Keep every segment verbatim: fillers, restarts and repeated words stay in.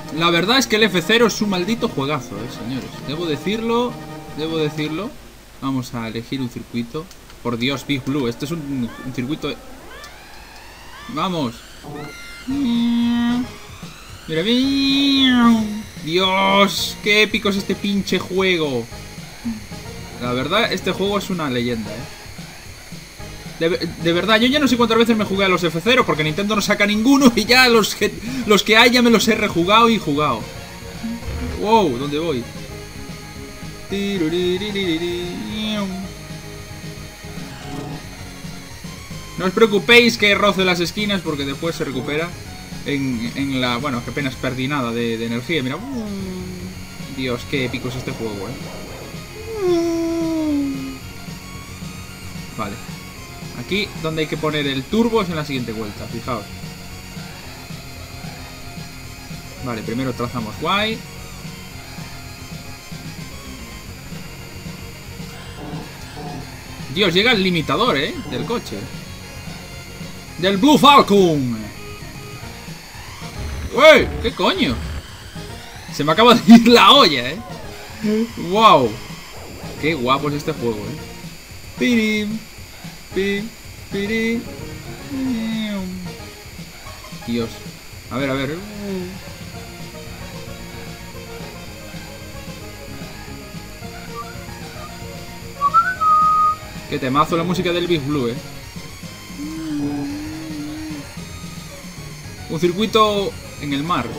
La verdad es que el F cero es un maldito juegazo, eh, señores. Debo decirlo, debo decirlo. Vamos a elegir un circuito. Por Dios, Big Blue, este es un, un circuito... Vamos. Mira, Dios, qué épico es este pinche juego. La verdad, este juego es una leyenda, eh. De, de verdad, yo ya no sé cuántas veces me jugué a los F cero porque Nintendo no saca ninguno y ya los que, los que hay ya me los he rejugado y jugado. Wow, ¿dónde voy? No os preocupéis que roce las esquinas porque después se recupera en, en la... Bueno, que apenas perdí nada de, de energía, mira. Dios, qué épico es este juego, eh. Vale. Aquí donde hay que poner el turbo es en la siguiente vuelta, fijaos. Vale, primero trazamos guay. Dios, llega el limitador, eh, del coche. Del Blue Falcon. ¡Uy! ¿Qué coño? Se me acaba de ir la olla, eh. ¡Wow! Qué guapo es este juego, eh. Pirim. Dios. A ver, a ver. Qué temazo la música del Big Blue, eh. Un circuito en el mar.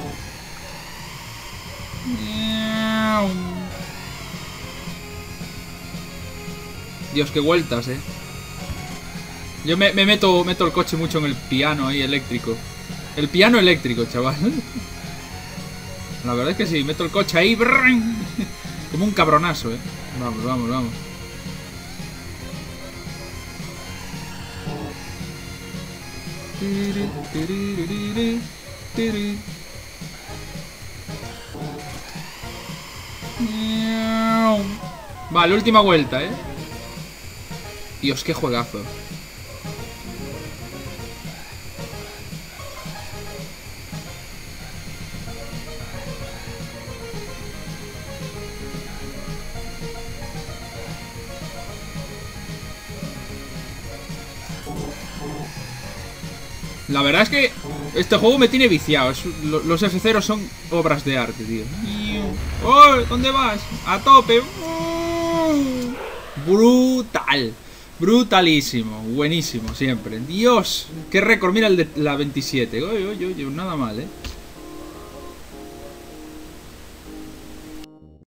Dios, qué vueltas, eh. Yo me, me meto, meto el coche mucho en el piano ahí eléctrico. El piano eléctrico, chaval. La verdad es que sí, meto el coche ahí. Como un cabronazo, eh. Vamos, vamos, vamos. Vale, última vuelta, eh. Dios, qué juegazo. La verdad es que este juego me tiene viciado. Los F cero son obras de arte, tío. ¡Oh! ¿Dónde vas? ¡A tope! Brutal. Brutalísimo. Buenísimo, siempre. Dios, qué récord. Mira el de la veintisiete. Oye, oye, oye, nada mal, eh.